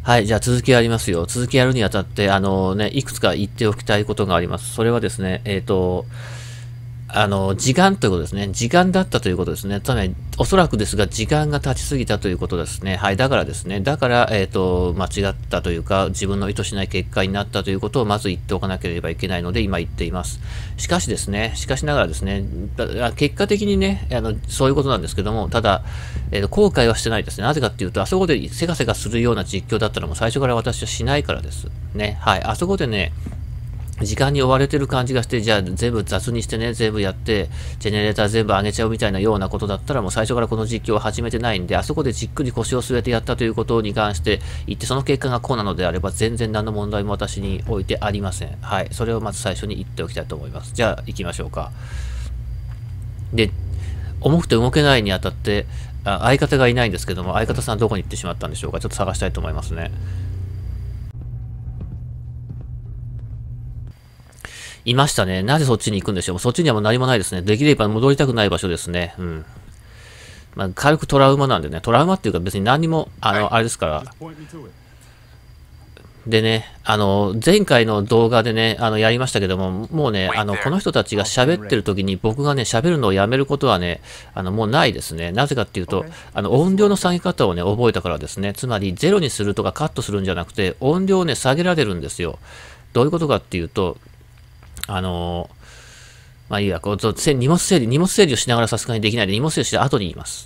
はい、じゃあ続きやりますよ。続きやるにあたって、いくつか言っておきたいことがあります。それはですね、時間ということですね。時間だったということですね。つまり、おそらくですが、時間が経ちすぎたということですね。はい。だからですね。だから、間違ったというか、自分の意図しない結果になったということをまず言っておかなければいけないので、今言っています。しかしですね、しかしながらですね、結果的にね、そういうことなんですけども、ただ、後悔はしてないですね。なぜかっていうと、あそこでせかせかするような実況だったらもう最初から私はしないからです。ね。はい。あそこでね、時間に追われてる感じがして、じゃあ全部雑にしてね、全部やって、ジェネレーター全部上げちゃうみたいなようなことだったら、もう最初からこの実況を始めてないんで、あそこでじっくり腰を据えてやったということに関して言って、その結果がこうなのであれば、全然何の問題も私においてありません。はい。それをまず最初に言っておきたいと思います。じゃあ、行きましょうか。で、重くて動けないにあたって、相方がいないんですけども、相方さんどこに行ってしまったんでしょうか。ちょっと探したいと思いますね。いましたね。なぜそっちに行くんでしょう。そっちにはもう何もないですね。できれば戻りたくない場所ですね。うん。まあ、軽くトラウマなんでね。トラウマっていうか別に何にも、あれですから。でね、前回の動画でね、やりましたけども、もうね、この人たちが喋ってる時に僕がね、喋るのをやめることはね、もうないですね。なぜかっていうと、音量の下げ方をね、覚えたからですね。つまり、ゼロにするとかカットするんじゃなくて、音量をね、下げられるんですよ。どういうことかっていうと、まあいいや、こう荷物整理をしながらさすがにできないので、荷物整理して後に言います。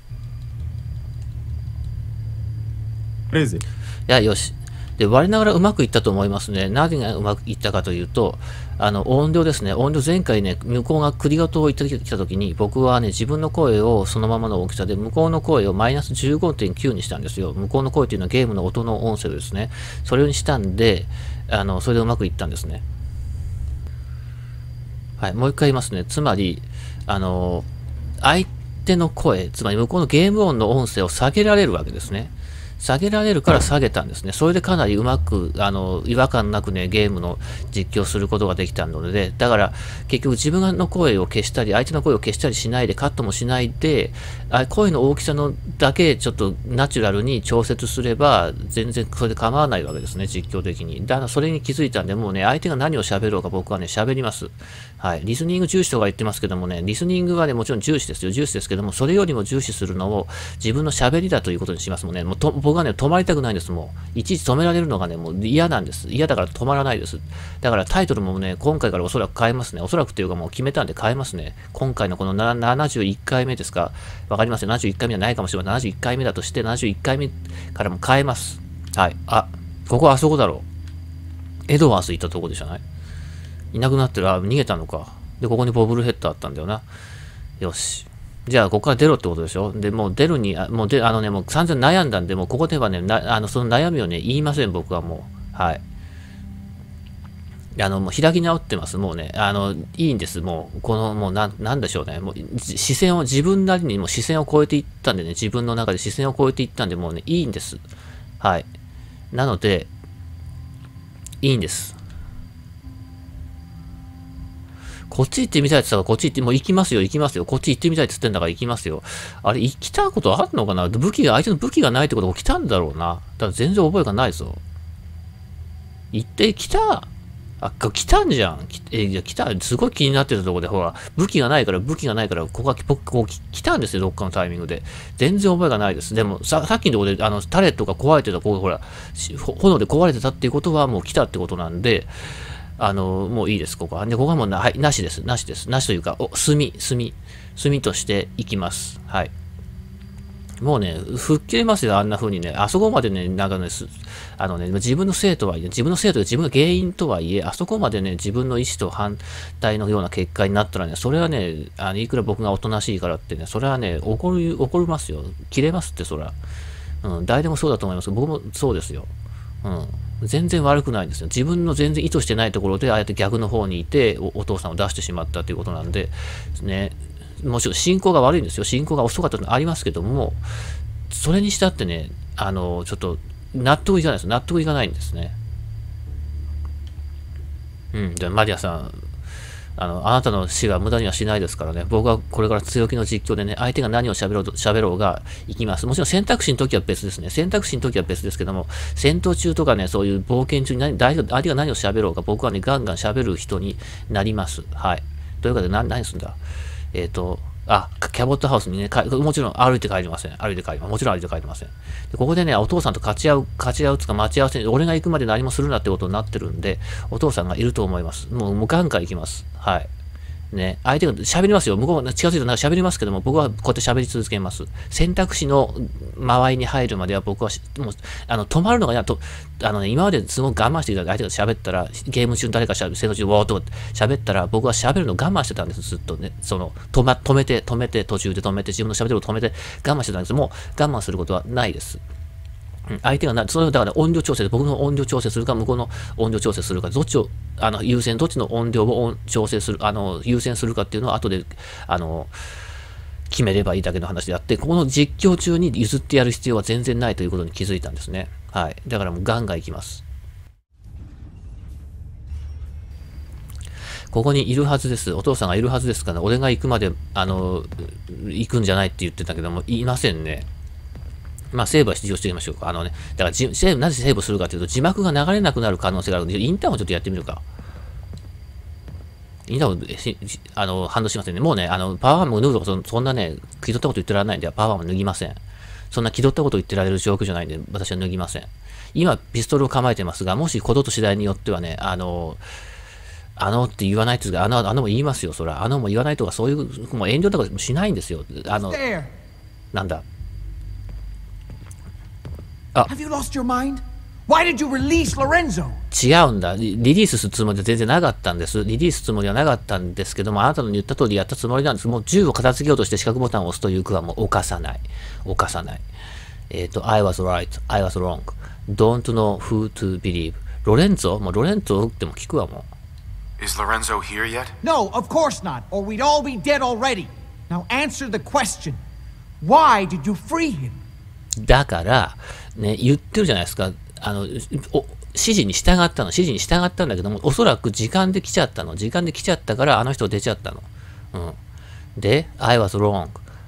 いや、よし。で、我ながらうまくいったと思いますね。何がうまくいったかというと、音量ですね。音量前回ね、向こうがクリガトを言ってきたときに、僕はね、自分の声をそのままの大きさで、向こうの声をマイナス 15.9 にしたんですよ。向こうの声というのはゲームの音の音声ですね。それにしたんで、それでうまくいったんですね。はい、もう一回言いますね。つまり、相手の声、つまり向こうのゲーム音の音声を下げられるわけですね。下げられるから下げたんですね。それでかなりうまく、違和感なくね、ゲームの実況することができたので、だから、結局自分の声を消したり、相手の声を消したりしないで、カットもしないで、声の大きさのだけちょっとナチュラルに調節すれば、全然それで構わないわけですね、実況的に。だからそれに気づいたんで、もうね、相手が何を喋ろうか僕はね、喋ります。はい。リスニング重視とか言ってますけどもね、リスニングはね、もちろん重視ですよ。重視ですけども、それよりも重視するのを自分の喋りだということにしますもんね。僕はね、止まりたくないんです。もう、いちいち止められるのがね、もう嫌なんです。嫌だから止まらないです。だからタイトルもね、今回からおそらく変えますね。おそらくっていうかもう決めたんで変えますね。今回のこの71回目ですか。わかりますよ。71回目じゃないかもしれない。71回目だとして、71回目からも変えます。はい。あ、ここあそこだろう。エドワース行ったとこでじゃない？いなくなってる。逃げたのか。で、ここにボブルヘッドあったんだよな。よし。じゃあ、ここから出ろってことでしょ。で、もう出るに、もうもう散々悩んだんで、もうここではね、その悩みをね、言いません、僕はもう。はい。もう開き直ってます。もうね、いいんです。もう、もうなんでしょうね。もう、視線を、自分なりにも視線を超えていったんでね、自分の中で視線を超えていったんで、もうね、いいんです。はい。なので、いいんです。こっち行ってみたいって言ったら、こっち行って、もう行きますよ、行きますよ。こっち行ってみたいって言ってんだから行きますよ。あれ、来たことあるのかな相手の武器がないってことが来たんだろうな。ただ全然覚えがないぞ。行って来た。来たんじゃん。いや、来た。すごい気になってたところで、ほら、武器がないから、ここ来たんですよ、どっかのタイミングで。全然覚えがないです。でも、さっきのところで、タレットが壊れてた、ほら、炎で壊れてたっていうことは、もう来たってことなんで、もういいです、ここは。で、ここはもうはい、なしです、なしです。なしというか、炭としていきます。はい。もうね、吹っ切れますよ、あんな風にね。あそこまでね、なんかね、自分のせいとはいえ、自分のせいというか自分が原因とはいえ、あそこまでね、自分の意思と反対のような結果になったらね、それはね、いくら僕がおとなしいからってね、それはね、怒りますよ。切れますって、そら。うん、誰でもそうだと思います。僕もそうですよ。うん。全然悪くないんですよ。自分の全然意図してないところで、ああやって逆の方にいてお父さんを出してしまったということなんで、ね、もちろん進行が悪いんですよ。進行が遅かったのありますけども、それにしたってね、ちょっと納得いかないです。納得いかないんですね。うん、じゃあマリアさん、 あなたの死は無駄にはしないですからね。僕はこれから強気の実況でね、相手が何を喋ろうが行きます。もちろん選択肢の時は別ですね。選択肢の時は別ですけども、戦闘中とかね、そういう冒険中に相手が何を喋ろうが、僕はね、ガンガン喋る人になります。はい。というわけで、何すんだキャボットハウスにね、もちろん歩いて帰りません。もちろん歩いて帰りません。でここでね、お父さんと勝ち合うつか待ち合わせに、俺が行くまで何もするなってことになってるんで、お父さんがいると思います。もうガンガン行きます。はい。ね、相手が喋りますよ。向こうが近づいてなんか喋りますけども、僕はこうやって喋り続けます。選択肢の間合いに入るまでは僕はもう止まるのが今まですごく我慢してきた相手が喋ったら、ゲーム中に誰か戦闘中にウォーっと喋ったら、僕は喋るのを我慢してたんです、ずっとね。止めて、途中で止めて、自分の喋るを止めて我慢してたんです。もう我慢することはないです。相手がだから音量調整で、僕の音量調整するか、向こうの音量調整するか、どっちを、どっちの音量を調整する、優先するかっていうのは後で、決めればいいだけの話であって、この実況中に譲ってやる必要は全然ないということに気づいたんですね。はい。だからもうガンガン行きます。ここにいるはずです。お父さんがいるはずですから、俺が行くまで、行くんじゃないって言ってたけども、いませんね。まあ、セーブはしてみましょうか。だからなぜセーブするかというと、字幕が流れなくなる可能性があるので、インターンをちょっとやってみるか。インターンを反応しませんね。もうね、パワーも脱ぐとか、そんなね、気取ったこと言ってられないんで、パワーも脱ぎません。そんな気取ったこと言ってられる状況じゃないんで、私は脱ぎません。今、ピストルを構えてますが、もしこと次第によってはね、って言わないっていうか、も言いますよ、そら。も言わないとか、そういう、もう遠慮とかしないんですよ。なんだ。 Have you lost your mind? Why did you release Lorenzo? 違うんだ。リリースするつもりは全然なかったんです。リリースするつもりはなかったんですけども、あなたの言った通りやったつもりなんです。もう銃を片付けようとして四角ボタンを押すという句はもう犯さない。I was right, I was wrong. Don't know who to believe. ロレンゾを打っても聞くわもう。Is Lorenzo here yet? No, of course not, or we'd all be dead already. Now answer the question. Why did you free him? だから、ね、言ってるじゃないですか。指示に従ったんだけども、おそらく時間で来ちゃったから、あの人出ちゃったの。うん。で、I was wrong.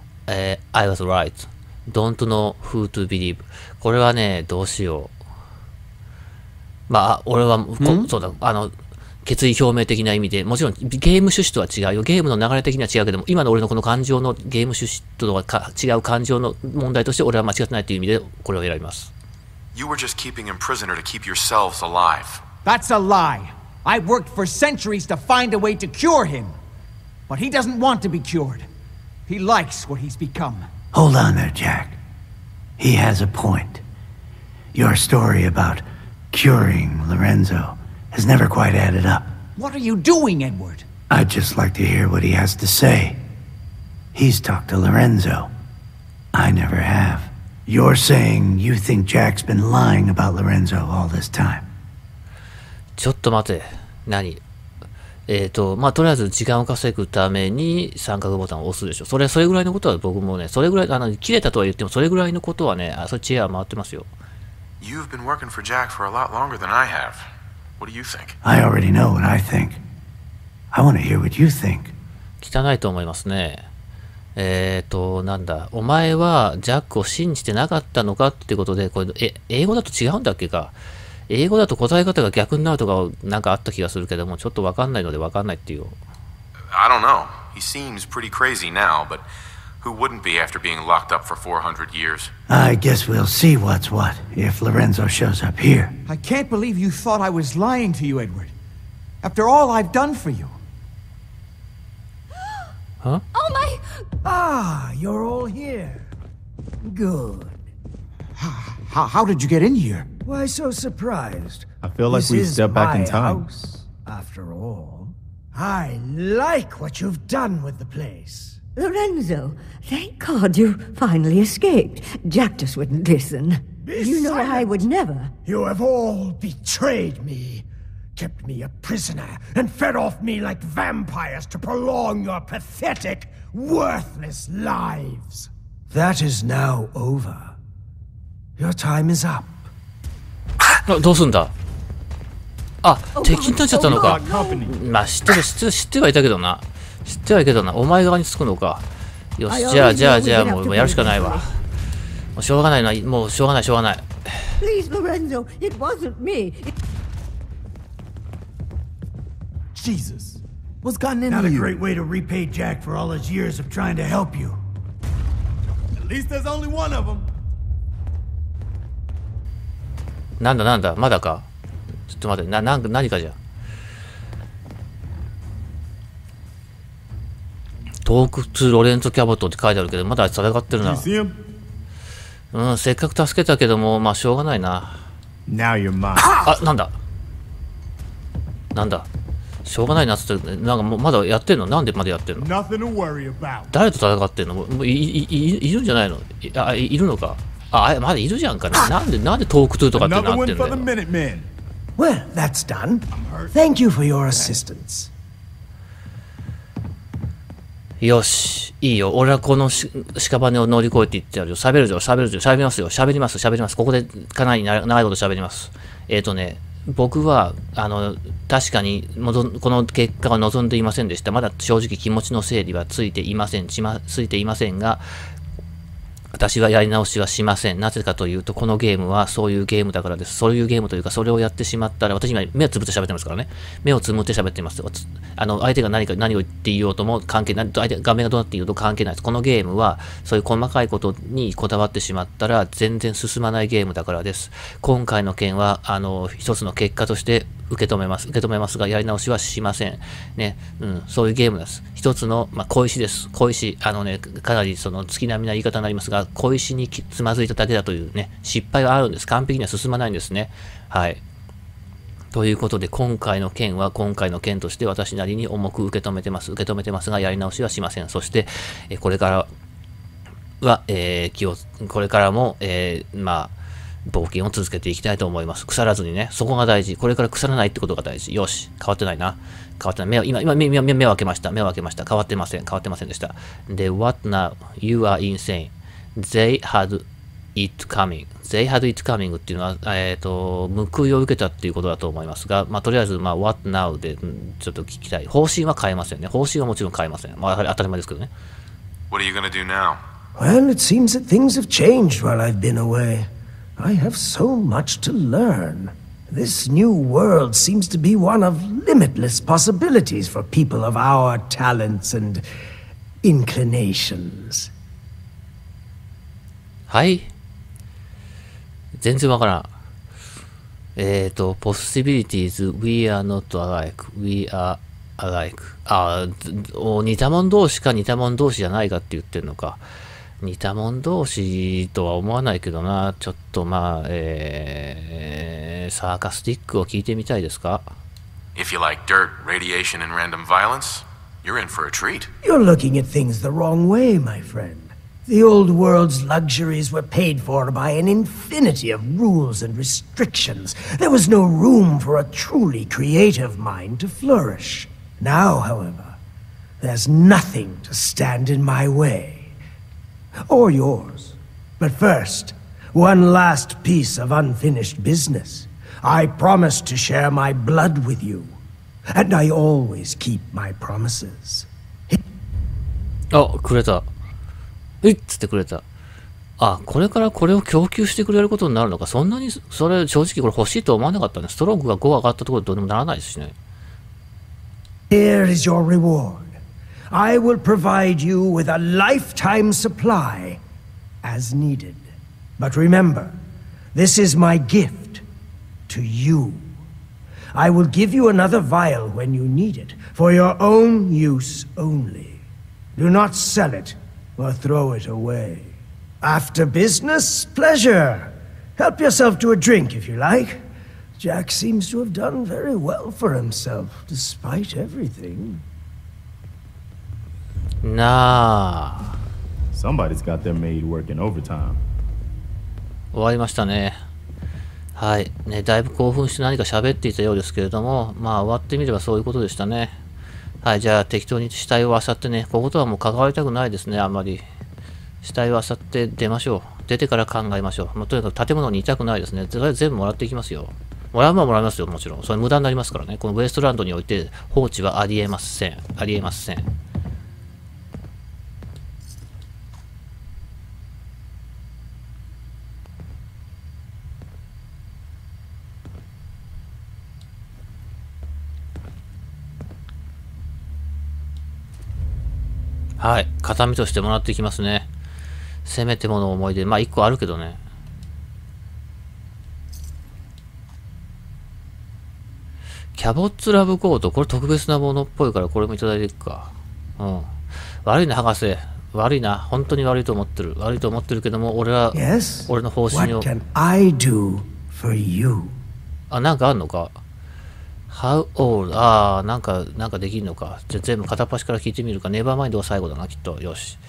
I was right. Don't know who to believe. これはね、どうしよう。まあ、俺は、そうだ、決意表明的な意味で、もちろんゲーム趣旨とは違うよ。ゲームの流れ的には違うけども、今の俺のこの感情のゲーム趣旨とは違う感情の問題として俺は間違ってないという意味でこれを選びます。 You were just keeping him prisoner to keep yourselves alive. That's a lie. I worked for centuries to find a way to cure him. But he doesn't want to be cured. He likes what he's become. Hold on there, Jack. He has a point. Your story about curing Lorenzo has never quite added up. What are you doing, Edward? I'd just like to hear what he has to say. He's talked to Lorenzo. I never have. You're saying you think Jack's been lying about Lorenzo all this time. ちょっと待て。何？まあ、とりあえず時間を稼ぐために三角ボタンを押すでしょ。それぐらいのことは僕もね、それぐらい、切れたとは言っても、それぐらいのことはね、そっちへは回ってますよ。 You've been working for Jack for a lot longer than I have.What do you think? I already know what I think. I want to hear what you think. 汚いと思いますね。なんだ。お前はジャックを信じてなかったのかってことで、これ、英語だと違うんだっけか。英語だと答え方が逆になるとかなんかあった気がするけども、ちょっとわかんないのでわかんないっていう。 I don't know. He seems pretty crazy now, but who wouldn't be after being locked up for 400 years? I guess we'll see what's what if Lorenzo shows up here. I can't believe you thought I was lying to you, Edward. After all I've done for you. Huh? Oh my... Ah, you're all here. Good. How did you get in here? Why so surprised? I feel like we stepped back in time. House, after all. I like what you've done with the place. Lorenzo, thank God you finally escaped. Jack just wouldn't listen. You know I would never. You have all betrayed me. Kept me a prisoner and fed off me like vampires to prolong your pathetic, worthless lives. That is now over. Your time is up. どうすんだ？ あ、敵になっちゃったのか。まあ、知ってはいたけどな。知ってはいけどな。お前側につくのか。よし、じゃあ、もうやるしかないわ。もうしょうがないな。もうしょうがない。 Please, Lorenzo, it wasn't me. Jesus. What's gotten into Not a you? great way to repay Jack for all his years of trying to help you. At least there's only one of them. なんだ、まだか。ちょっと待って、何かじゃ。トーク2ロレンツォ・キャボットって書いてあるけど、まだ戦ってるな。せっかく助けたけども、まあしょうがないな。 Now you're mine. あ、なんだしょうがないなっつって、なんかもうまだやってんの？なんでまだやってんの？ Nothing to worry about. 誰と戦ってんの？もういるんじゃないの？いるのか？まだいるじゃんかね。なんでトーク2とかってなってんだよ。 Well, that's done. Thank you for your assistance. よし、いいよ。俺はこの屍を乗り越えていってやるよ。喋ります。ここでかなり長いこと喋ります。僕は、確かに、この結果は望んでいませんでした。まだ正直気持ちの整理はついていませんが、私はやり直しはしません。なぜかというと、このゲームはそういうゲームだからです。そういうゲームというか、それをやってしまったら、私今目をつぶって喋ってますからね。目をつむって喋っています。相手が何を言っていようとも関係ない。画面がどうなっていようと関係ないです。このゲームは、そういう細かいことにこだわってしまったら、全然進まないゲームだからです。今回の件は、一つの結果として受け止めますが、やり直しはしません。ね。そういうゲームです。一つの、小石です。小石。かなり月並みな言い方になりますが、小石につまずいただけだというね、失敗はあるんです。完璧には進まないんですね。はい。ということで、今回の件は今回の件として私なりに重く受け止めてますが、やり直しはしません。そして、これからは、これからも、冒険を続けていきたいと思います。腐らずにね、そこが大事。これから腐らないってことが大事。よし、変わってないな。今、目を開けました。変わってませんでした。で、what now? You are insane. They had it coming. っていうのは、報いを受けたっていうことだと思いますが、とりあえず、what now で、ちょっと聞きたい。方針は変えませんね。方針はもちろん変えません。当たり前ですけどね。 What are you gonna do now? Well, it seems that things have changed while I've been away. I have so much to learn. This new world seems to be one of limitless possibilities for people of our talents and inclinations. はい。全然わからん。possibilities, we are not alike, we are alike. 似た者同士か似た者同士じゃないかって言ってんのか。似た者同士とは思わないけどな。ちょっとサーカスティックを聞いてみたいですか？ If you like dirt, radiation, and random violence, you're in for a treat. You're looking at things the wrong way, my friend. The old world's luxuries were paid for by an infinity of rules and restrictions. There was no room for a truly creative mind to flourish. Now, however, there's nothing to stand in my way. Or yours. But first, one last piece of unfinished business. I promised to share my blood with you. And I always keep my promises. くれた。つってくれた。これからこれを供給してくれることになるのか。そんなに、それ正直これ欲しいと思わなかったね。ストロングが5上がったところでどうにもならないですしね。 Here is your reward. I will provide you with a lifetime supply, as needed. But remember, this is my gift to you. I will give you another vial when you need it, for your own use only. Do not sell it or throw it away. After business, pleasure. Help yourself to a drink if you like. Jack seems to have done very well for himself, despite everything. Somebody's got their maid working overtime. 終わりましたね。はい。ね、だいぶ興奮して何か喋っていたようですけれども、終わってみればそういうことでしたね。はい。じゃあ適当に死体を漁ってね、こことはもう関わりたくないですね、あんまり。死体を漁って出ましょう。出てから考えましょう。とにかく建物にいたくないですね。全部もらっていきますよ。 もらいますよ、もちろん。それ無駄になりますからね。このウエストランドにおいて放置はありえません。ありえません。はい。形見としてもらっていきますね。せめてもの思い出。まあ、1個あるけどね。キャボッツラブコート。これ特別なものっぽいから、これもいただいていくか。うん。悪いな、博士。悪いな。本当に悪いと思ってる。悪いと思ってるけども、俺は、俺の方針を。 What can I do for you? あ、なんかあんのか。How old? ああ、なんかできんのか。じゃあ全部片っ端から聞いてみるか。ネバーマインドが最後だな、きっと。よし。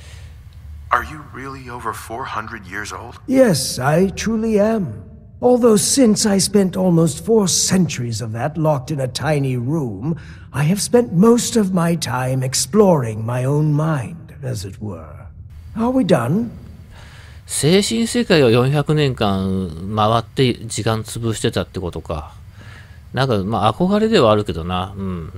Are you really over 400 years old? Yes, I truly am. Although since I spent almost 4 centuries of that locked in a tiny room, I have spent most of my time exploring my own mind, as it were. Are we done? 精神世界を400年間回って時間潰してたってことか。なんか、まあ、憧れではあるけどな。うん。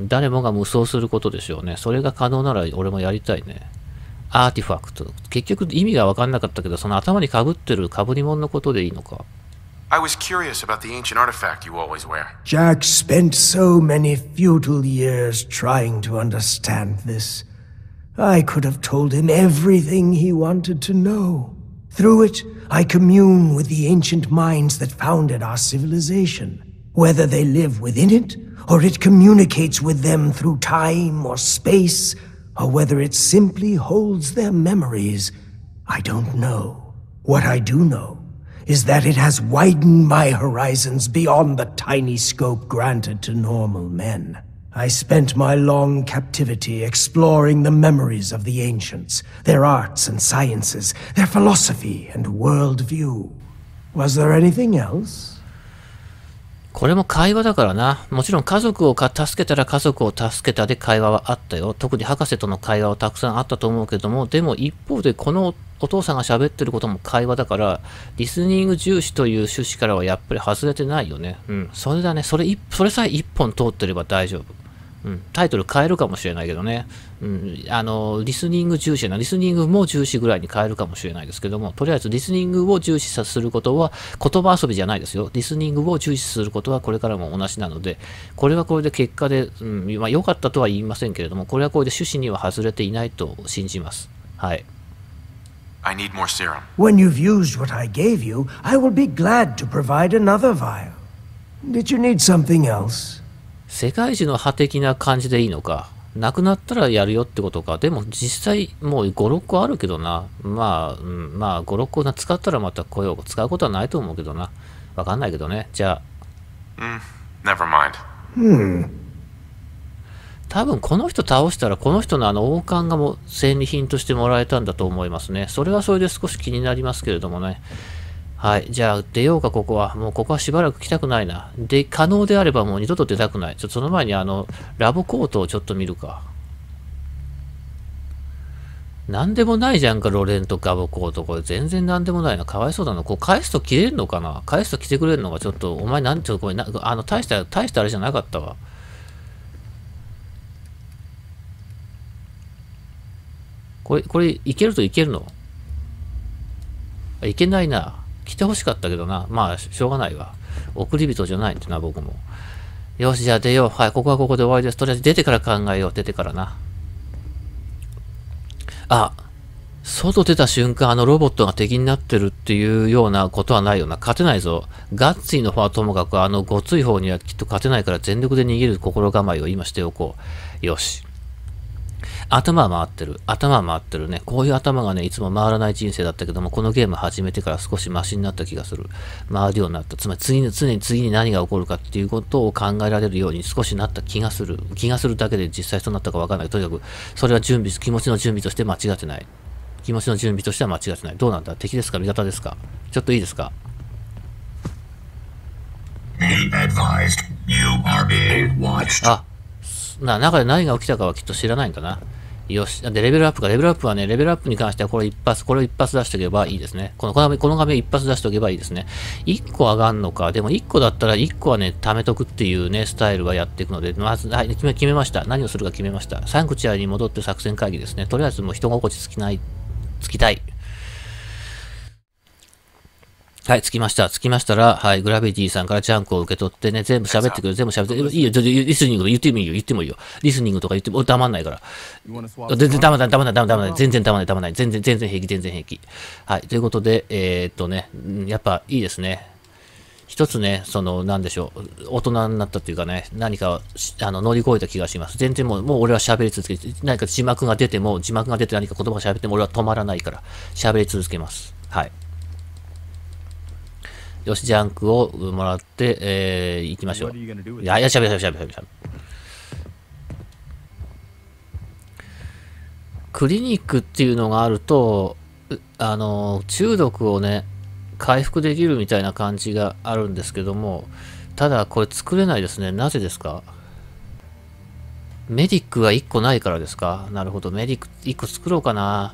誰もが無双することでしょうね。それが可能なら俺もやりたいね。アーティファクト。結局意味が分かんなかったけど、その頭に被ってる被り物のことでいいのか。 I was curious about the ancient artifact you always wear. Jack spent so many futile years trying to understand this. I could have told him everything he wanted to know. Through it, I commune with the ancient minds that founded our civilization. Whether they live within it, or it communicates with them through time or space, or whether it simply holds their memories, I don't know. What I do know is that it has widened my horizons beyond the tiny scope granted to normal men. I spent my long captivity exploring the memories of the ancients, their arts and sciences, their philosophy and worldview. Was there anything else? これも会話だからな。もちろん家族を助けたら家族を助けたで会話はあったよ。特に博士との会話はたくさんあったと思うけども、でも一方でこのお父さんが喋ってることも会話だから、リスニング重視という趣旨からはやっぱり外れてないよね。うん。それだね。それさえ一本通ってれば大丈夫。うん。タイトル変えるかもしれないけどね。うん。リスニング重視リスニングも重視ぐらいに変えるかもしれないですけども、とりあえずリスニングを重視することは言葉遊びじゃないですよ。リスニングを重視することはこれからも同じなので、これはこれで結果で、まあ良かったとは言いませんけれども、これはこれで趣旨には外れていないと信じます。はい。 I need more serum. When you've used what I gave you, I will be glad to provide another vial. Did you need something else? 世界樹の葉的な感じでいいのか。なくなったらやるよってことか。でも実際もう5、6個あるけどな。まあ、まあ5、6個使ったらまた来よう。使うことはないと思うけどな。わかんないけどね。じゃあ。never mind. 多分この人倒したらこの人の王冠がもう戦利品としてもらえたんだと思いますね。それはそれで少し気になりますけれどもね。はい。じゃあ、出ようか、ここは。もう、ここはしばらく来たくないな。で、可能であればもう二度と出たくない。その前にラボコートをちょっと見るか。なんでもないじゃんか、ロレンとガボコート。これ全然なんでもないな。かわいそうだな。こう返すと切れるのかな。返すと来てくれるのがちょっと、お前なんちょっとこれ大したあれじゃなかったわ。これ、いけるといけるの？いけないな。来てほしかったけどな。まあ、しょうがないわ。送り人じゃないんだな、僕も。よし、じゃあ出よう。はい、ここはここで終わりです。とりあえず出てから考えよう。出てからな。あ、外出た瞬間、ロボットが敵になってるっていうようなことはないよな。勝てないぞ。ガッツイの方はともかく、ごつい方にはきっと勝てないから全力で逃げる心構えを今しておこう。よし。頭は回ってる。頭は回ってるね。こういう頭がね、いつも回らない人生だったけども、このゲーム始めてから少しマシになった気がする。回るようになった。つまり常に次に何が起こるかっていうことを考えられるように少しなった気がする。気がするだけで実際そうなったかわからない。とにかく、それは気持ちの準備として間違ってない。気持ちの準備としては間違ってない。どうなんだ？敵ですか？味方ですか？ちょっといいですか？ Be advised, you are being watched. あ、中で何が起きたかはきっと知らないんだな。 よし。で、レベルアップか。レベルアップはね、レベルアップに関してはこれを一発出しておけばいいですね。この画面一発出しておけばいいですね。1個上がんのか。でも1個だったら1個はね、貯めとくっていうね、スタイルはやっていくので、まず、はい、決めました。何をするか決めました。サンクチュアリに戻って作戦会議ですね。とりあえずもう人心地つきたい。はい、着きました。ら、はい、グラビティさんからジャンクを受け取ってね、全部喋ってくれ、いいよ、リスニング言ってもいいよ。リスニングとか言っても、黙んないから。全然黙んない。全然平気。はい、ということで、やっぱいいですね。一つね、なんでしょう、大人になったっていうかね、何か乗り越えた気がします。全然もう俺は喋り続けて、何か字幕が出て何か言葉が喋っても俺は止まらないから、喋り続けます。はい。よし、ジャンクをもらって、行きましょう。しゃべ。クリニックっていうのがあると、中毒をね、回復できるみたいな感じがあるんですけども、ただこれ作れないですね。なぜですか？メディックが1個ないからですか？なるほど。メディック1個作ろうかな。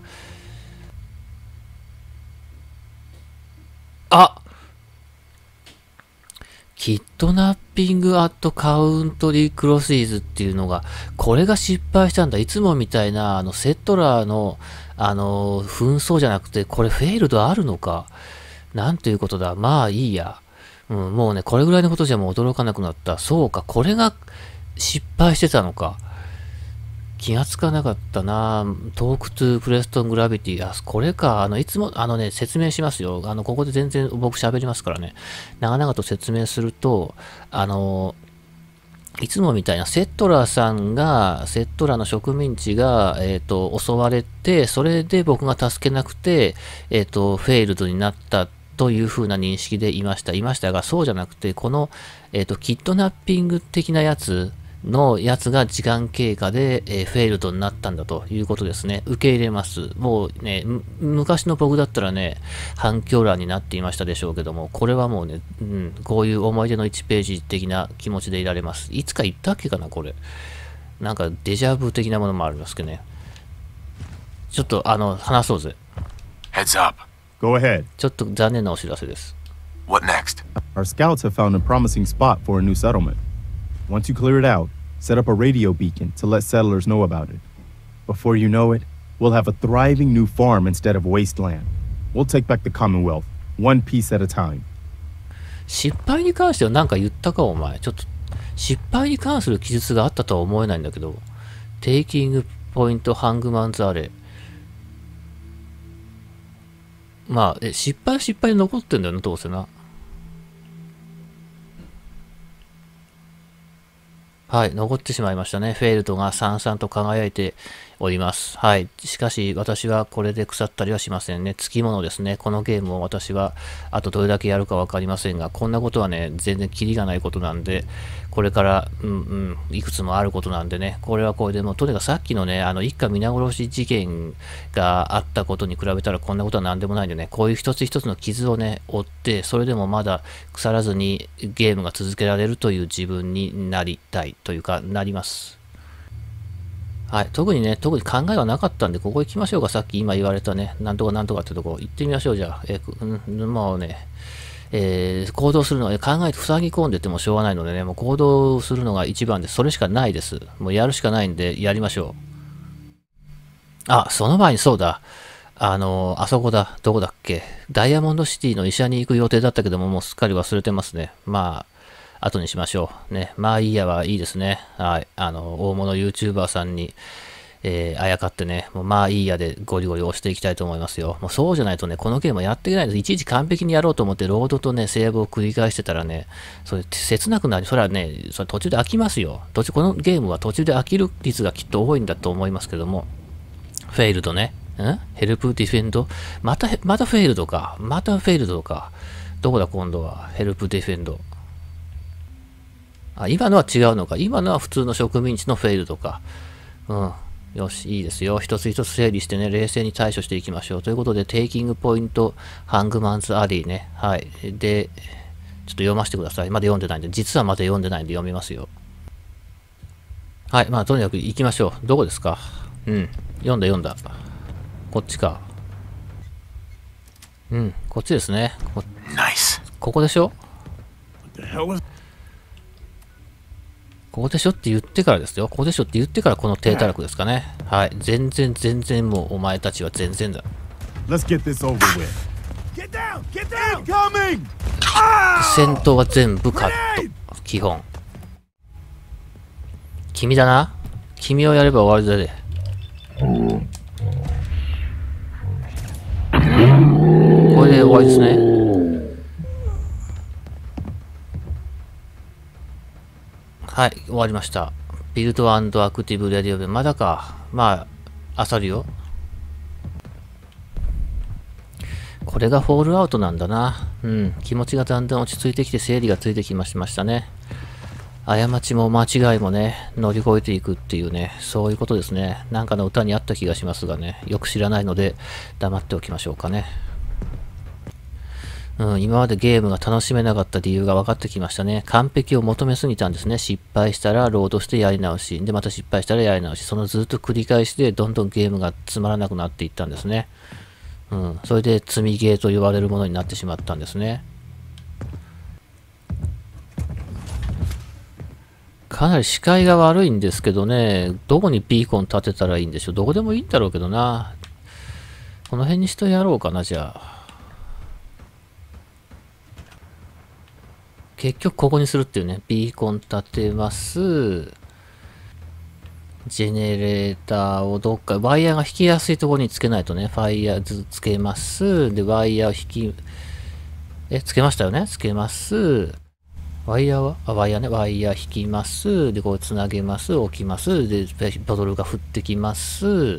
キッドナッピングアットカウントリークロシーズっていうのが、これが失敗したんだ。いつもみたいな、セットラーの、紛争じゃなくて、これフェイルドあるのか。なんていうことだ。まあいいや。もうね、これぐらいのことじゃもう驚かなくなった。そうか、これが失敗してたのか。気がつかなかったな。トークトゥープレストングラビティ。これか。いつも、説明しますよ。ここで全然僕喋りますからね。長々と説明すると、いつもみたいな、セットラーの植民地が、襲われて、それで僕が助けなくて、フェイルドになったという風な認識でいましたが、そうじゃなくて、この、キッドナッピング的なやつが時間経過で、フェイルドになったんだということですね。受け入れます。もうね、昔の僕だったらね、反響欄になっていましたでしょうけども、これはもうね、こういう思い出の1ページ的な気持ちでいられます。いつか言ったっけかな、これ。なんかデジャブ的なものもあるんですけどね。ちょっと話そうぜ。 Heads up. Go ahead. ちょっと残念なお知らせです。 What next? Our scouts have found a promising spot for a new settlement. Once you clear it out, set up a radio beacon to let settlers know about it. Before you know it, we'll have a thriving new farm instead of wasteland. We'll take back the Commonwealth, one piece at a time. 失敗に関しては何か言ったかお前。ちょっと失敗に関する記述があったとは思えないんだけど。テイキングポイントハングマンズアレ。まあ、失敗で残ってんだよな、どうせな。はい、残ってしまいましたね。フェイルドがさんさんと輝いております。はい。しかし、私はこれで腐ったりはしませんね。つきものですね。このゲームを私は、あとどれだけやるかわかりませんが、こんなことはね、全然キリがないことなんで、これから、いくつもあることなんでね、これはこれでもう、とにかくさっきのね、一家皆殺し事件があったことに比べたら、こんなことは何でもないんでね、こういう一つ一つの傷をね、負って、それでもまだ腐らずにゲームが続けられるという自分になりたいというか、なります。はい。特に考えはなかったんで、ここ行きましょうか。さっき今言われたね、なんとかなんとかってとこ、行ってみましょう、じゃあ。もうね、行動するのは、考えて塞ぎ込んでてもしょうがないのでね、もう行動するのが一番です。それしかないです。もうやるしかないんで、やりましょう。その前にそうだ。あそこだ。どこだっけ。ダイヤモンドシティの医者に行く予定だったけども、もうすっかり忘れてますね。まあ、後にしましょう。ね。まあいいやはいいですね。はい。大物 YouTuber さんに、あやかってね、もうまあいいやでゴリゴリ押していきたいと思いますよ。もうそうじゃないとね、このゲームはやっていけないです。いちいち完璧にやろうと思って、ロードとね、セーブを繰り返してたらね、それ切なくなり、それはね、それ途中で飽きますよ。このゲームは途中で飽きる率がきっと多いんだと思いますけども、フェイルドね。ヘルプディフェンドまたフェイルドか。どこだ今度は。ヘルプディフェンド。今のは違うのか。今のは普通の植民地のフェイルドか。よし、いいですよ。一つ一つ整理してね、冷静に対処していきましょう。ということで、テイキングポイント、ハングマンズアリーね。はい。で、ちょっと読ませてください。まだ読んでないんで、実はまだ読んでないんで読みますよ。はい。まあ、とにかく行きましょう。どこですか？ うん。読んだ。こっちか。うん、こっちですね。ここでしょ？ここでしょって言ってからですよ。ここでしょって言ってからこの低たらくですかね。はい。全然もうお前たちは全然だ。 Let's get this over with. Get down! Coming! 戦闘は全部カット。基本。君だな。君をやれば終わりだで。これで終わりですね。はい、終わりました。ビルド&アクティブレディオでまだか。まあ、漁るよ。これがフォールアウトなんだな。うん、気持ちがだんだん落ち着いてきて整理がついてきましたね。過ちも間違いもね、乗り越えていくっていうね、そういうことですね。なんかの歌にあった気がしますがね、よく知らないので黙っておきましょうかね。うん、今までゲームが楽しめなかった理由が分かってきましたね。完璧を求めすぎたんですね。失敗したらロードしてやり直し。で、また失敗したらやり直し。そのずっと繰り返しで、どんどんゲームがつまらなくなっていったんですね。うん、それで積みゲーと言われるものになってしまったんですね。かなり視界が悪いんですけどね、どこにビーコン立てたらいいんでしょう。どこでもいいんだろうけどな。この辺にしてやろうかな、じゃあ。結局ここにするっていうね。ビーコン立てます。ジェネレーターをどっか、ワイヤーが引きやすいところにつけないとね。ファイヤーつけます。で、ワイヤーを引き、つけましたよね。つけます。ワイヤーはワイヤーね。ワイヤー引きます。で、こうつなげます。置きます。で、ボトルが降ってきます。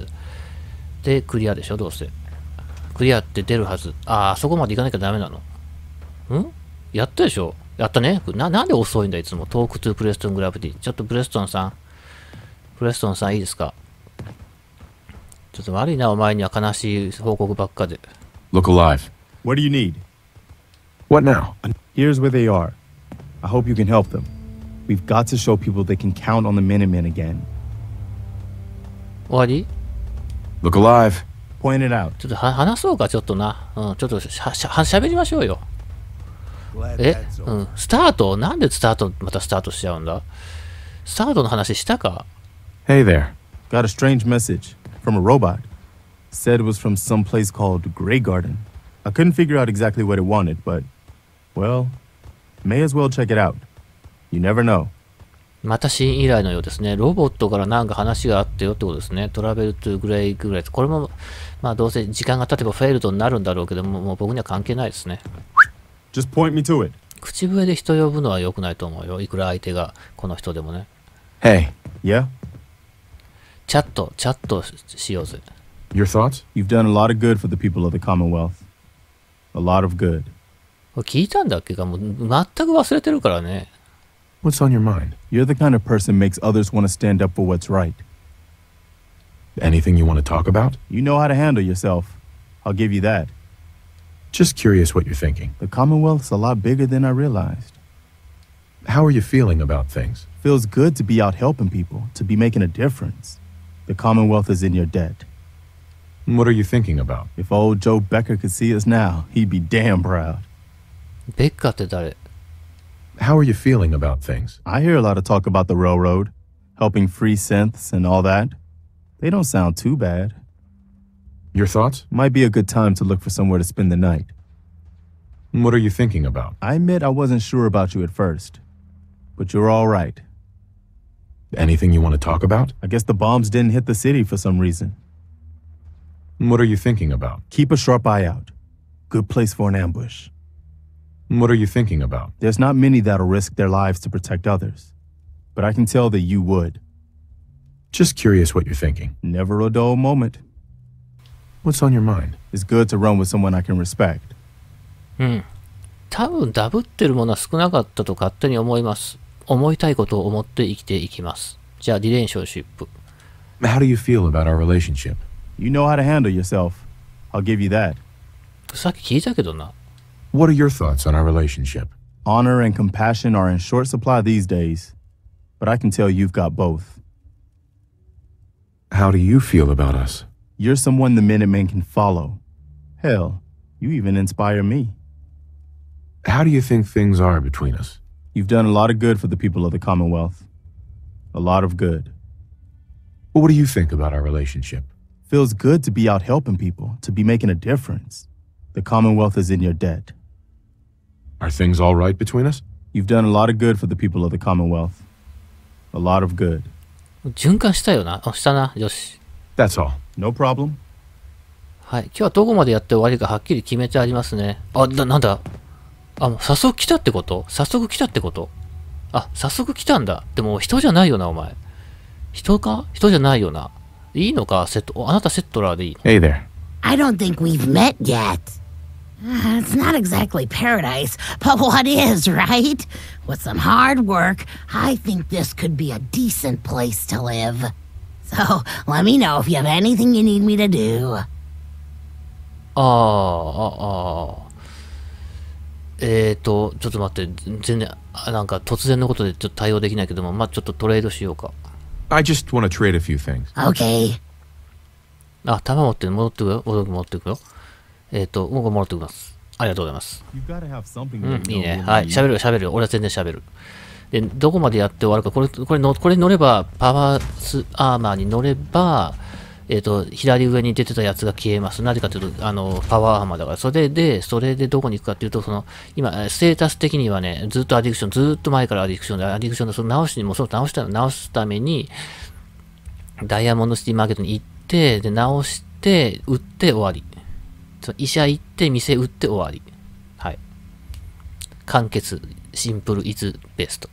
で、クリアでしょ、どうせ。クリアって出るはず。あそこまで行かなきゃダメなの？ん？やったでしょ？やったね。なんで遅いんだ、いつも。トークトゥプレストングラビティ。ちょっとプレストンさんいいですか？ちょっと悪いな、お前には悲しい報告ばっかで。 Look alive. What do you need? What now? Here's where they are. I hope you can help them. We've got to show people they can count on the Minutemen again. 終わり？ Look alive. Point it out. ちょっと話そうか、ちょっとな。うん、ちょっと喋りましょうよ。うん、スタート？なんでまたスタートしちゃうんだ？スタートの話したか？ Hey there. Got a strange message from a robot. Said it was from some place called Grey Garden. I couldn't figure out exactly what it wanted, but, well, may as well check it out. You never know. また新依頼のようですね。ロボットからなんか話があってよってことですね。トラベルトゥグレイグレイ。これも、まあどうせ時間が経てばフェイルドになるんだろうけども、もう僕には関係ないですね。 Just point me to it. 口笛で人呼ぶのは良くないと思うよ。いくら相手がこの人でもね。 Hey. Yeah? チャットしようぜ。 Your thoughts? You've done a lot of good for the people of the Commonwealth. A lot of good. これ聞いたんだっけかもう全く忘れてるからね。 What's on your mind? You're the kind of person makes others want to stand up for what's right. Anything you want to talk about? You know how to handle yourself. I'll give you that. Just curious what you're thinking. The Commonwealth's a lot bigger than I realized. How are you feeling about things? Feels good to be out helping people, to be making a difference. The Commonwealth is in your debt. What are you thinking about? If old Joe Becker could see us now, he'd be damn proud. ベッカーって誰？ How are you feeling about things? I hear a lot of talk about the railroad, helping free synths and all that. They don't sound too bad. Your thoughts? Might be a good time to look for somewhere to spend the night. What are you thinking about? I admit I wasn't sure about you at first, but you're all right. Anything you want to talk about? I guess the bombs didn't hit the city for some reason. What are you thinking about? Keep a sharp eye out. Good place for an ambush. What are you thinking about? There's not many that'll risk their lives to protect others, but I can tell that you would. Just curious what you're thinking. Never a dull moment. What's on your mind? It's good to run with someone I can respect. うん。多分ダブってるものは少なかったと勝手に思います。思いたいことを思って生きていきます。じゃあ、リレーションシップ。 How do you feel about our relationship? You know how to handle yourself. I'll give you that. さっき聞いたけどな。 What are your thoughts on our relationship? Honor and compassion are in short supply these days, but I can tell you've got both. How do you feel about us? You're someone the Minutemen can follow. Hell, you even inspire me. How do you think things are between us? You've done a lot of good for the people of the Commonwealth. A lot of good. Well, what do you think about our relationship? Feels good to be out helping people, to be making a difference. The Commonwealth is in your debt. Are things all right between us? You've done a lot of good for the people of the Commonwealth. A lot of good. 循環したよな。あ、したな。よし。 That's all. No problem. はい。今日はどこまでやって終わりかはっきり決めてありますね。あ、なんだ。あ、もう早速来たってこと？早速来たってこと？あ、早速来たんだ。でも人じゃないよな、お前。人か？人じゃないよな。いいのか、セット。あなたセットラーでいいの？ Hey there. I don't think we've met yet. It's not exactly paradise, but what is, right? With some hard work, I think this could be a decent place to live. So, let me know if you have anything you need me to do. ちょっと待って、全然、なんか突然のことでちょっと対応できないけども、まあちょっとトレードしようか。 I just want to trade a few things. Okay. あ、弾持ってる、戻ってくよ。戻ってくよ。僕戻ってきます。ありがとうございます。いいね。はい、喋る。俺は全然喋る。で、どこまでやって終わるか、これ乗れば、パワースアーマーに乗れば、左上に出てたやつが消えます。なぜかというと、パワーアーマーだから。それでどこに行くかっていうと、今、ステータス的にはね、ずっとアディクション、ずっと前からアディクションの、直すために、ダイヤモンドシティマーケットに行って、で、直して、売って終わり。医者行って、店売って終わり。はい。簡潔、シンプル、イズ、ベスト。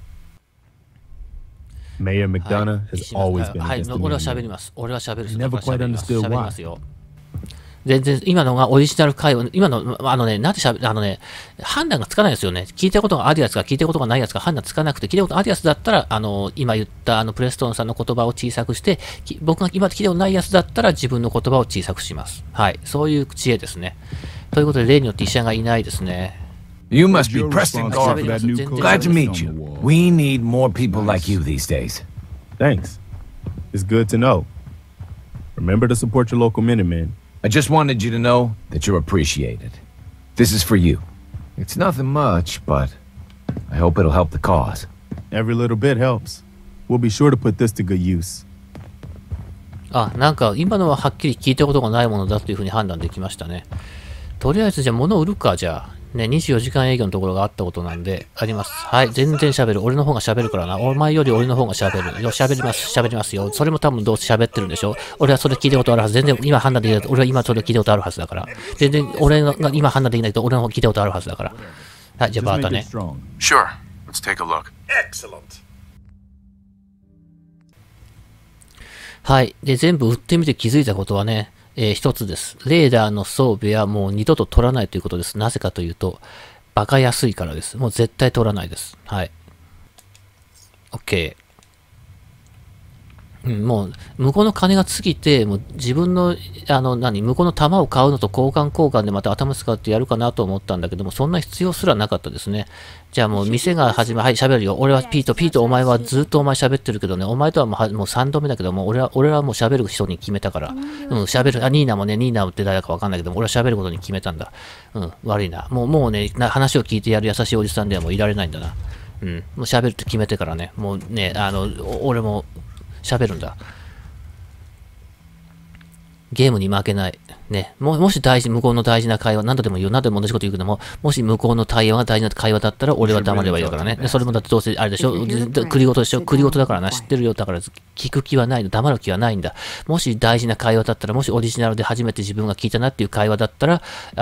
Mayor McDonough has always been はい、 against the 俺は Minutemen. 喋ります。俺は喋る。 Never quite understood 喋り why. ますよ。全然、今のがオリジナル会話、今の、なんで判断がつかないですよね。聞いたことがあるやつか、聞いたことがないやつか判断つかなくて、聞いたことあるやつだったら、今言ったプレストンさんの言葉を小さくして、僕が今聞いたことないやつだったら自分の言葉を小さくします。はい。そういう知恵ですね。ということで、例によって医者がいないですね。 You must be Preston Garvey. Glad to meet you. We need more people like you these days. Thanks. It's good to know. Remember to support your local Minutemen. I just wanted you to know that you're appreciated. This is for you. It's nothing much, but I hope it'll help the cause. Every little bit helps. We'll be sure to put this to good use. あ、なんか今のははっきり聞いたことがないものだというふうに判断できましたね。とりあえずじゃあ物を売るか、じゃあ。ね、24時間営業のところがあったことなんで、あります。はい、全然喋る。俺の方が喋るからな。お前より俺の方が喋る。喋りますよ。それも多分どうせ喋ってるんでしょ。俺はそれ聞いたことあるはず。全然今判断できない。俺は今それ聞いたことあるはずだから。全然俺が今判断できないと俺の方が聞いたことあるはずだから。はい、じゃあバータね。 Sure. Let's take a look. Excellent. はい。で、全部売ってみて気づいたことはね、一つです。レーダーの装備はもう二度と取らないということです。なぜかというと、バカ安いからです。もう絶対取らないです。はい。OK。もう、向こうの金が尽きて、もう自分の、向こうの弾を買うのと交換でまた頭使ってやるかなと思ったんだけども、そんな必要すらなかったですね。じゃあもう店が始まる、はい、喋るよ。俺はピート、お前はずっとお前喋ってるけどね、お前とはもう3度目だけども、俺はもう喋る人に決めたから。喋る、ニーナもね、ニーナって誰だかわかんないけども、俺は喋ることに決めたんだ。悪いな。もうね、話を聞いてやる優しいおじさんではもういられないんだな。もう喋るって決めてからね、もうね、俺も、喋るんだ。ゲームに負けない。ね。もし向こうの大事な会話、何度でも言う、何度でも同じこと言うけども、もし向こうの対応が大事な会話だったら、俺は黙ればいいからね。それもだってどうせあれでしょ、繰り事でしょ、繰り事だからな、知ってるよ。だから聞く気はないの、黙る気はないんだ。もし大事な会話だったら、もしオリジナルで初めて自分が聞いたなっていう会話だったら、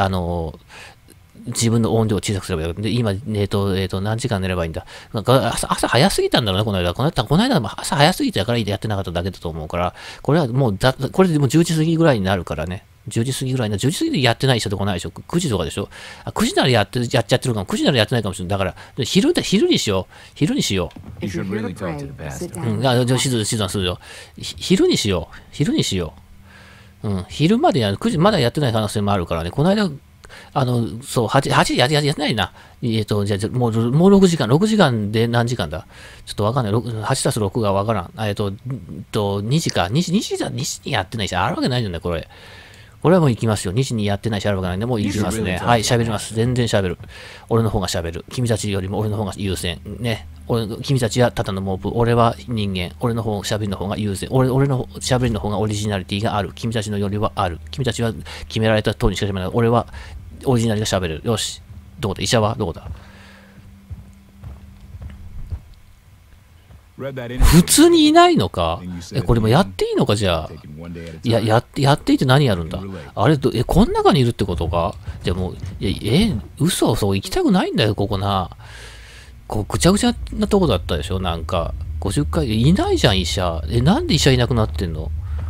自分の音量を小さくすればいい。で、今、何時間寝ればいいんだ。朝早すぎたんだろうね、この間。この間も朝早すぎたからやってなかっただけだと思うから、これはもう、これでもう10時過ぎぐらいになるからね。10時過ぎぐらい10時過ぎでやってない人とかないでしょ。9時とかでしょ。9時ならやっちゃってるかも。9時ならやってないかもしれない。だから、昼にしよう。昼にしよう。静かするよ。昼にしよう。昼まで9時まだやってない可能性もあるからね。この間、 そう、8時やってないな。じゃあ、もう6時間で何時間だちょっとわかんない。8たす6がわからん。2時か。2時にやってないし、あるわけないんだよね、これ。これはもう行きますよ。2時にやってないし、あるわけないんで、もう行きますね。はい、喋ります。全然喋る。俺の方が喋る。君たちよりも俺の方が優先。ね。君たちはただのモブ。俺は人間。俺の方、喋りの方が優先。俺の喋りの方がオリジナリティがある。君たちのよりはある。君たちは決められた通りにしか喋らない。俺はオリジナリが喋れる。よし。どこだ医者はどこだ普通にいないのかこれもやっていいのかじゃあ。やっていて何やるんだあれこん中にいるってことかじゃあもう、嘘そう行きたくないんだよ、ここな。ぐちゃぐちゃなとこだったでしょなんか。50回、いないじゃん、医者。なんで医者いなくなってんの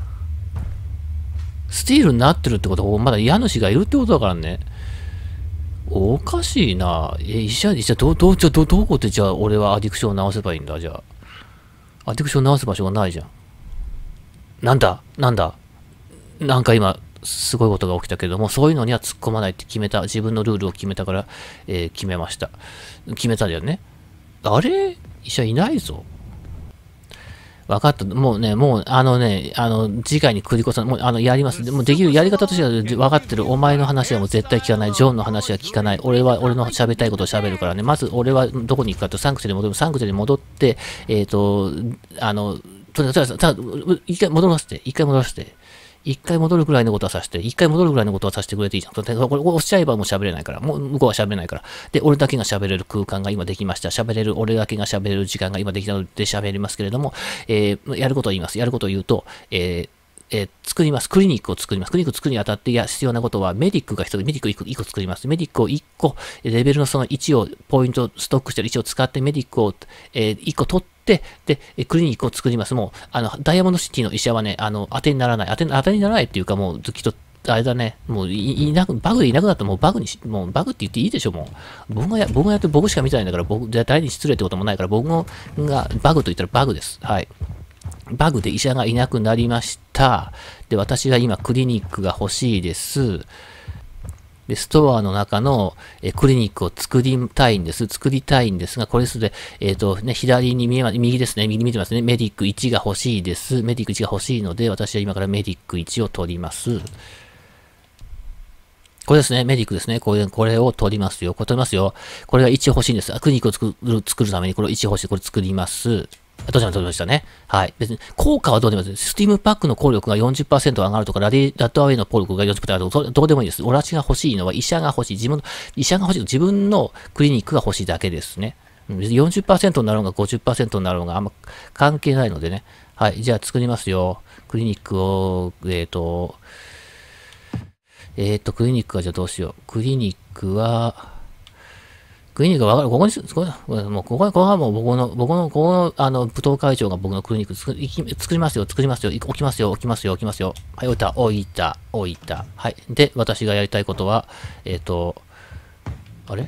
スティールになってるってことは、まだ家主がいるってことだからね。おかしいな。医者、どこでじゃあ俺はアディクションを治せばいいんだじゃあ。アディクション治す場所がないじゃん。なんだなんか今、すごいことが起きたけども、そういうのには突っ込まないって決めた。自分のルールを決めたから、決めました。決めたんだよね。あれ医者いないぞ。分かった。もう次回に繰り越さ、もうやります。もうできるやり方としては分かってる。お前の話はもう絶対聞かない。ジョンの話は聞かない。俺の喋りたいことを喋るからね。まず俺はどこに行くかとサンクチュアリに戻る。サンクチュアリに戻って、ただ、一回戻らせて。一回戻るぐらいのことはさせて、くれていいじゃん。これ押しちゃえばもう喋れないから。もう向こうは喋れないから。で、俺だけが喋れる空間が今できました。俺だけが喋れる時間が今できたので喋りますけれども、やることを言います。やることを言うと、作ります。クリニックを作ります。クリニックを作るにあたって必要なことは、メディックが必要で、メディックを1個作ります。メディックを1個、レベルのその1を、ポイント、ストックしてる1を使って、メディックを、1個取って、で、クリニックを作ります。もう、ダイヤモンドシティの医者はね、当てにならない。当てにならないっていうか、もう、きっと、あれだね、もうバグでいなくなったらもうバグって言っていいでしょ、もう。僕がやって僕しか見てないんだから、誰に失礼ってこともないから、僕がバグと言ったらバグです。はい。バグで医者がいなくなりました。で、私は今クリニックが欲しいです。で、ストアの中のクリニックを作りたいんですが、これですで、左に右ですね。右に見てますね。メディック1が欲しいです。メディック1が欲しいので、私は今からメディック1を取ります。これですね。メディックですね。これを取りますよ。これが1欲しいんです。クリニックを作るためにこれ1欲しい。これ作ります。どちらも取りましたね。はい。別に、効果はどうでもいいです。スティームパックの効力が 40% 上がるとか、ラッドアウェイの効力が 40% 上がるとか、どうでもいいです。俺たちが欲しいのは医者が欲しい。自分のクリニックが欲しいだけですね。40% になろうが 50% になろうがあんま関係ないのでね。はい。じゃあ作りますよ。クリニックを、クリニックはじゃあどうしよう。クリニックはわかる。ここはもう僕の、舞踏会長が僕のクリニック作りますよ。置きますよ。はい、置いた。はい。で、私がやりたいことは、あれ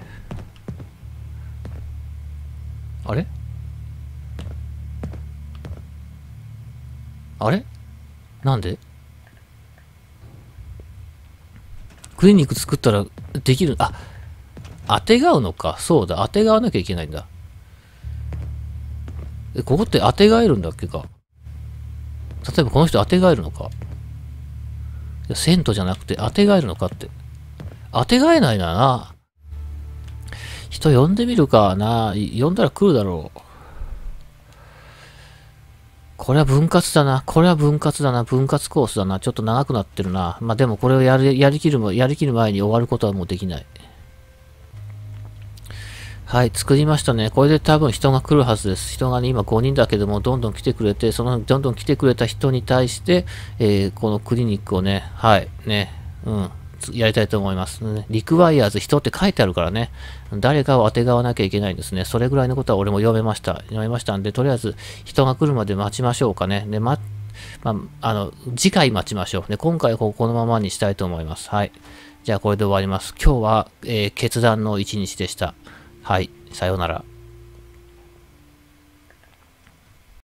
なんでクリニック作ったらできる、当てがうのか。そうだ、当てがわなきゃいけないんだ。ここって当てがえるんだっけか。例えばこの人当てがえるのか。セントじゃなくて当てがえるのかって。当てがえないな。人呼んでみるかな。呼んだら来るだろう。これは分割だな。分割コースだな。ちょっと長くなってるな。まあでもこれをやりきる前に終わることはもうできない。はい、作りましたね。これで多分人が来るはずです。人がね、今5人だけども、どんどん来てくれて、どんどん来てくれた人に対して、このクリニックをね、やりたいと思います。リクワイヤーズ人って書いてあるからね、誰かを当てがわなきゃいけないんですね。それぐらいのことは俺も読めましたんで、とりあえず人が来るまで待ちましょうかね。で、次回待ちましょう。で、今回はこのままにしたいと思います。はい。じゃあこれで終わります。今日は、決断の一日でした。はい、さようなら。